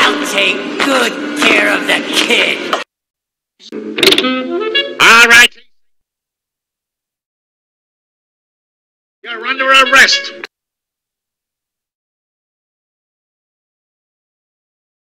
I'll take good care of the kid. All right. You're under arrest.